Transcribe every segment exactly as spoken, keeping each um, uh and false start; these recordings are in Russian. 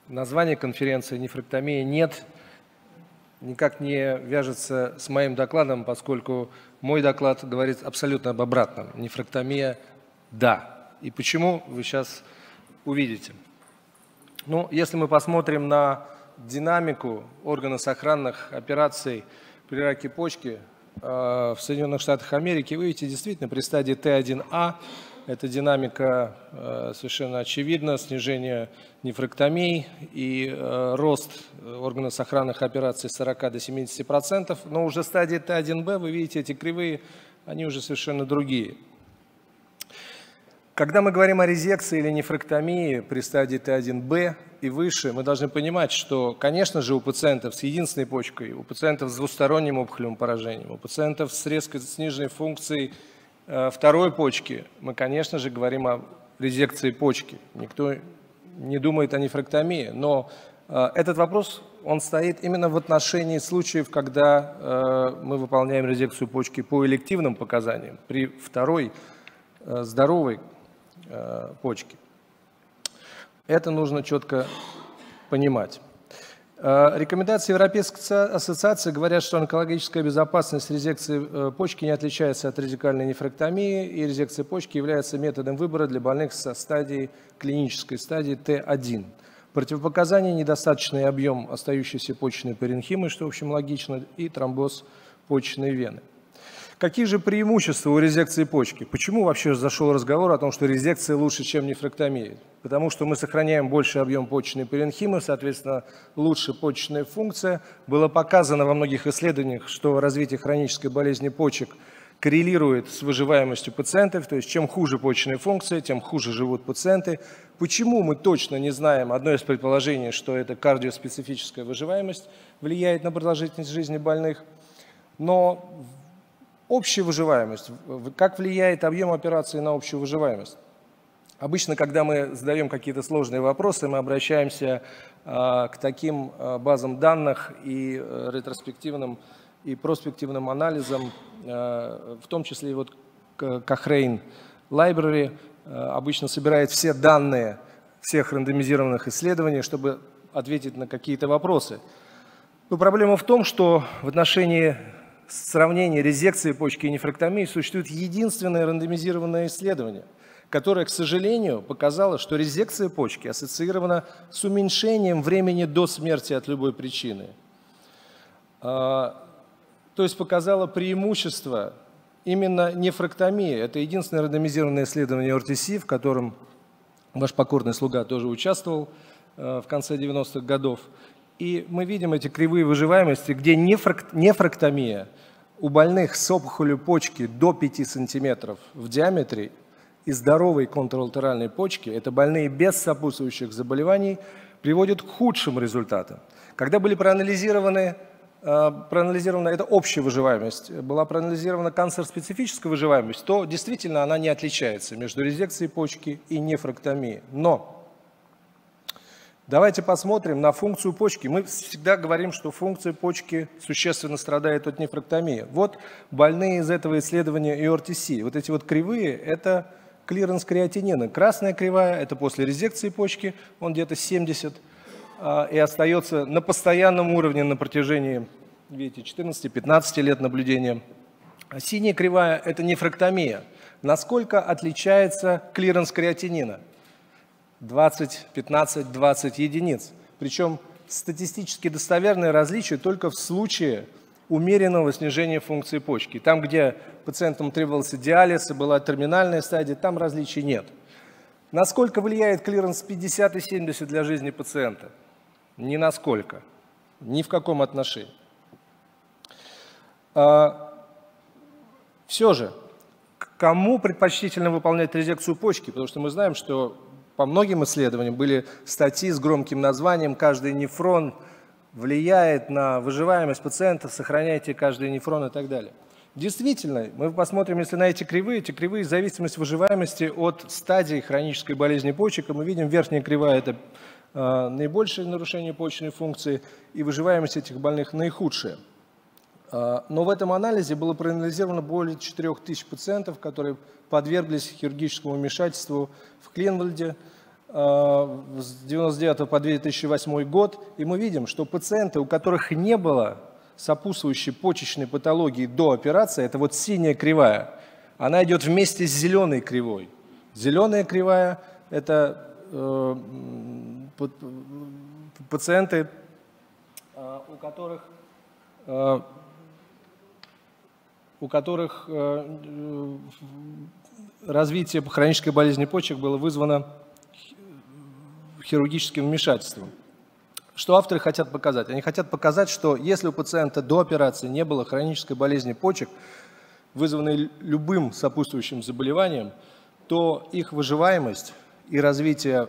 название конференции «Нефректомия нет» никак не вяжется с моим докладом, поскольку мой доклад говорит абсолютно об обратном. Нефректомия – да. И почему, вы сейчас увидите. Ну, если мы посмотрим на динамику органно-сохранных операций при раке почки э, в Соединенных Штатах Америки, вы видите, действительно, при стадии Т один А эта динамика э, совершенно очевидна, снижение нефректомий и э, рост органно-сохранных операций с сорока до семидесяти процентов. Но уже в стадии Т один Б, вы видите, эти кривые, они уже совершенно другие. Когда мы говорим о резекции или нефректомии при стадии Т один Б и выше, мы должны понимать, что, конечно же, у пациентов с единственной почкой, у пациентов с двусторонним опухолевым поражением, у пациентов с резко сниженной функцией э, второй почки, мы, конечно же, говорим о резекции почки. Никто не думает о нефректомии, но э, этот вопрос, он стоит именно в отношении случаев, когда э, мы выполняем резекцию почки по элективным показаниям при второй э, здоровой почки. Это нужно четко понимать. Рекомендации Европейской ассоциации говорят, что онкологическая безопасность резекции почки не отличается от радикальной нефректомии, и резекция почки является методом выбора для больных со стадией, клинической стадии Т один. Противопоказания – недостаточный объем остающейся почечной паренхимы, что, в общем, логично, и тромбоз почечной вены. Какие же преимущества у резекции почки? Почему вообще зашел разговор о том, что резекция лучше, чем нефректомия? Потому что мы сохраняем больший объем почечной паренхимы, соответственно, лучше почечная функция. Было показано во многих исследованиях, что развитие хронической болезни почек коррелирует с выживаемостью пациентов, то есть чем хуже почечная функция, тем хуже живут пациенты. Почему мы точно не знаем? Одно из предположений, что это кардиоспецифическая выживаемость влияет на продолжительность жизни больных. Но общая выживаемость. Как влияет объем операции на общую выживаемость? Обычно, когда мы задаем какие-то сложные вопросы, мы обращаемся а, к таким а, базам данных и а, ретроспективным и проспективным анализам, а, в том числе и вот Cochrane Library а, обычно собирает все данные всех рандомизированных исследований, чтобы ответить на какие-то вопросы. Но проблема в том, что в отношении сравнения резекции почки и нефректомии существует единственное рандомизированное исследование, которое, к сожалению, показало, что резекция почки ассоциирована с уменьшением времени до смерти от любой причины. То есть показало преимущество именно нефректомии. Это единственное рандомизированное исследование О Р Т С, в котором ваш покорный слуга тоже участвовал в конце девяностых годов. И мы видим эти кривые выживаемости, где нефректомия у больных с опухолью почки до пяти сантиметров в диаметре и здоровой контралатеральной почки, это больные без сопутствующих заболеваний, приводит к худшим результатам. Когда были проанализированы, проанализирована эта общая выживаемость, была проанализирована канцер-специфическая выживаемость, то действительно она не отличается между резекцией почки и нефректомией. Но давайте посмотрим на функцию почки. Мы всегда говорим, что функция почки существенно страдает от нефректомии. Вот больные из этого исследования и О Р Т С. Вот эти вот кривые – это клиренс креатинина. Красная кривая – это после резекции почки, он где-то семьдесят, и остается на постоянном уровне на протяжении, видите, четырнадцати-пятнадцати лет наблюдения. А синяя кривая – это нефректомия. Насколько отличается клиренс креатинина? двадцать, пятнадцать, двадцать единиц. Причем статистически достоверное различие только в случае умеренного снижения функции почки. Там, где пациентам требовался диализ и была терминальная стадия, там различий нет. Насколько влияет клиренс пятьдесят и семьдесят для жизни пациента? Ни насколько. Ни в каком отношении. А, все же, кому предпочтительно выполнять резекцию почки? Потому что мы знаем, что по многим исследованиям были статьи с громким названием «Каждый нефрон влияет на выживаемость пациента, сохраняйте каждый нефрон» и так далее. Действительно, мы посмотрим, если на эти кривые, эти кривые зависимость выживаемости от стадии хронической болезни почек. И мы видим, верхняя кривая – это э, наибольшее нарушение почечной функции, и выживаемость этих больных наихудшая. Э, но в этом анализе было проанализировано более четырёх тысяч пациентов, которые подверглись хирургическому вмешательству в Кливленде с девяносто девятого по две тысячи восьмой год, и мы видим, что пациенты, у которых не было сопутствующей почечной патологии до операции, это вот синяя кривая, она идет вместе с зеленой кривой. Зеленая кривая – это э, пациенты, э, у которых, э, у которых э, развитие хронической болезни почек было вызвано хирургическим вмешательством. Что авторы хотят показать? Они хотят показать, что если у пациента до операции не было хронической болезни почек, вызванной любым сопутствующим заболеванием, то их выживаемость и развитие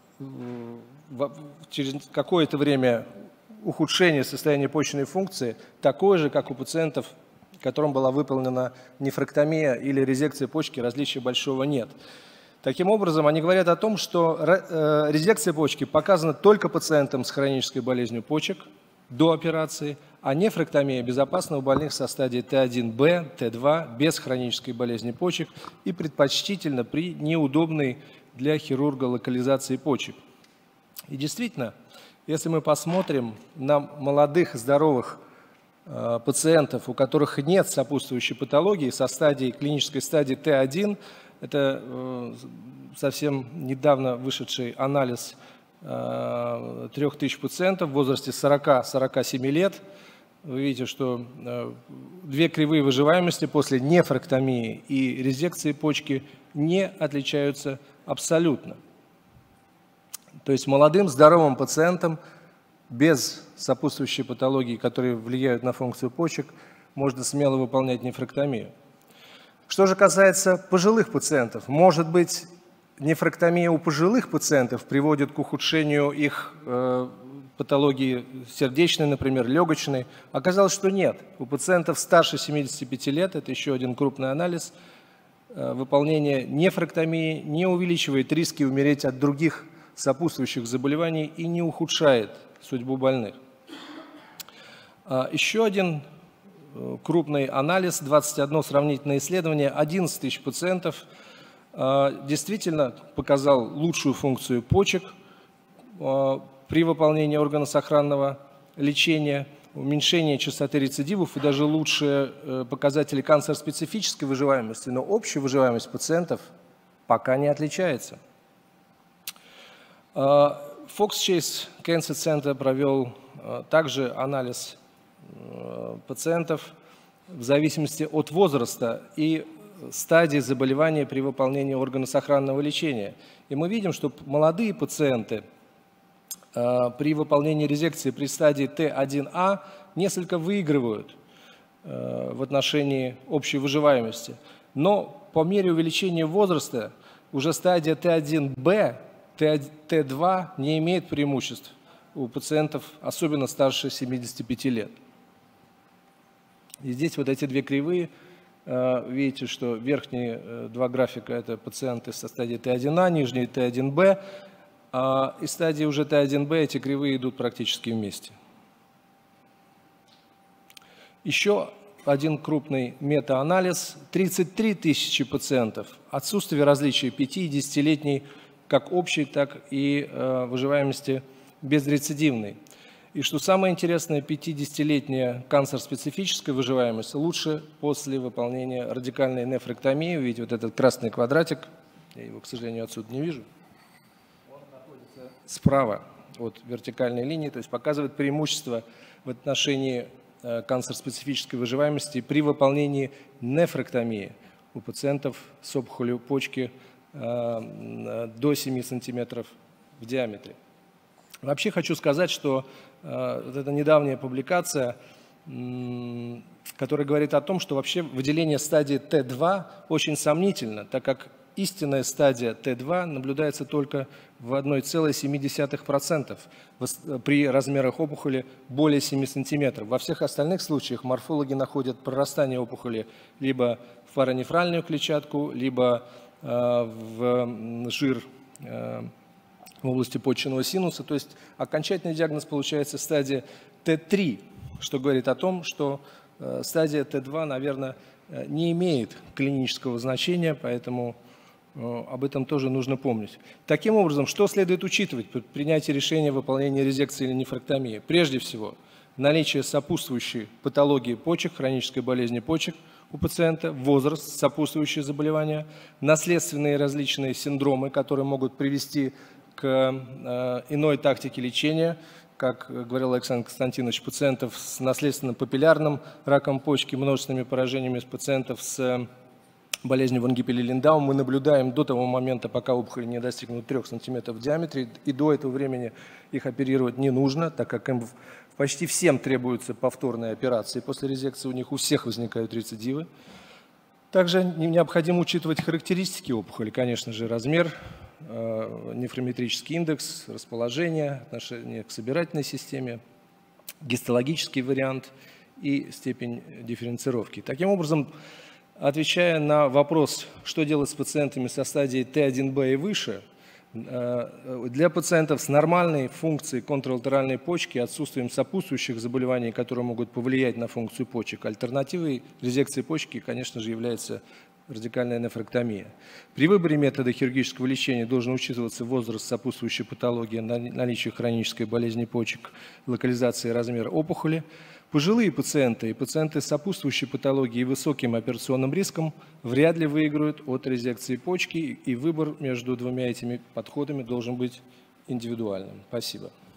через какое-то время ухудшения состояния почечной функции такое же, как у пациентов, которым была выполнена нефректомия или резекция почки, различия большого нет. Таким образом, они говорят о том, что резекция почки показана только пациентам с хронической болезнью почек до операции, а нефректомия безопасна у больных со стадией Т один Б, Т два, без хронической болезни почек и предпочтительно при неудобной для хирурга локализации почек. И действительно, если мы посмотрим на молодых, здоровых э, пациентов, у которых нет сопутствующей патологии со стадией, клинической стадии Т один, это э, совсем недавно вышедший анализ э, трех тысяч пациентов в возрасте сорока — сорока семи лет. Вы видите, что э, две кривые выживаемости после нефректомии и резекции почки не отличаются абсолютно. То есть молодым, здоровым пациентам без сопутствующей патологии, которые влияют на функцию почек, можно смело выполнять нефректомию. Что же касается пожилых пациентов, может быть, нефректомия у пожилых пациентов приводит к ухудшению их э, патологии сердечной, например, легочной. Оказалось, что нет. У пациентов старше семидесяти пяти лет, это еще один крупный анализ, э, выполнение нефректомии не увеличивает риски умереть от других сопутствующих заболеваний и не ухудшает судьбу больных. А еще один крупный анализ, двадцать одно сравнительное исследование, одиннадцать тысяч пациентов, действительно показал лучшую функцию почек при выполнении органосохранного лечения, уменьшение частоты рецидивов и даже лучшие показатели канцер-специфической выживаемости, но общая выживаемость пациентов пока не отличается. Fox Chase Cancer Center провел также анализ пациентов в зависимости от возраста и стадии заболевания при выполнении органосохранного лечения. И мы видим, что молодые пациенты при выполнении резекции при стадии Т один А несколько выигрывают в отношении общей выживаемости. Но по мере увеличения возраста уже стадия Т один Б, Т два не имеет преимуществ у пациентов, особенно старше семидесяти пяти лет. И здесь вот эти две кривые, видите, что верхние два графика – это пациенты со стадией Т один А, нижние Т один Б, а из стадии уже Т один Б эти кривые идут практически вместе. Еще один крупный метаанализ – тридцать три тысячи пациентов, отсутствие различий пяти- и десятилетней как общей, так и выживаемости безрецидивной. И что самое интересное, пятидесятилетняя канцер-специфическая выживаемость лучше после выполнения радикальной нефректомии. Видите, вот этот красный квадратик, я его, к сожалению, отсюда не вижу, он находится справа от вертикальной линии, то есть показывает преимущество в отношении канцер-специфической выживаемости при выполнении нефректомии у пациентов с опухолью почки до семи сантиметров в диаметре. Вообще хочу сказать, что э, вот эта недавняя публикация, м, которая говорит о том, что вообще выделение стадии Т два очень сомнительно, так как истинная стадия Т два наблюдается только в одной целой семи десятых процента при размерах опухоли более семи сантиметров. Во всех остальных случаях морфологи находят прорастание опухоли либо в паранефральную клетчатку, либо э, в жир э, в области почечного синуса, то есть окончательный диагноз получается стадия Т три, что говорит о том, что э, стадия Т два, наверное, не имеет клинического значения, поэтому Об этом тоже нужно помнить. Таким образом, что следует учитывать при принятии решения о выполнении резекции или нефректомии? Прежде всего, наличие сопутствующей патологии почек, хронической болезни почек у пациента, возраст, сопутствующие заболевания, наследственные различные синдромы, которые могут привести к э, иной тактике лечения, как говорил Александр Константинович, пациентов с наследственным папиллярным раком почки, множественными поражениями, пациентов с болезнью ван Гиппеля-Линдау мы наблюдаем до того момента, пока опухоли не достигнут трёх сантиметров в диаметре, и до этого времени их оперировать не нужно, так как им почти всем требуются повторные операции после резекции, у них у всех возникают рецидивы. Также необходимо учитывать характеристики опухоли, конечно же, размер, нефрометрический индекс, расположение, отношение к собирательной системе, гистологический вариант и степень дифференцировки. Таким образом, отвечая на вопрос, что делать с пациентами со стадией Т один Б и выше, для пациентов с нормальной функцией контралатеральной почки, отсутствием сопутствующих заболеваний, которые могут повлиять на функцию почек, альтернативой резекции почки, конечно же, является радикальная нефректомия. При выборе метода хирургического лечения должен учитываться возраст, сопутствующей патологии, наличие хронической болезни почек, локализация и размер опухоли. Пожилые пациенты и пациенты с сопутствующей патологией и высоким операционным риском вряд ли выиграют от резекции почки, и выбор между двумя этими подходами должен быть индивидуальным. Спасибо.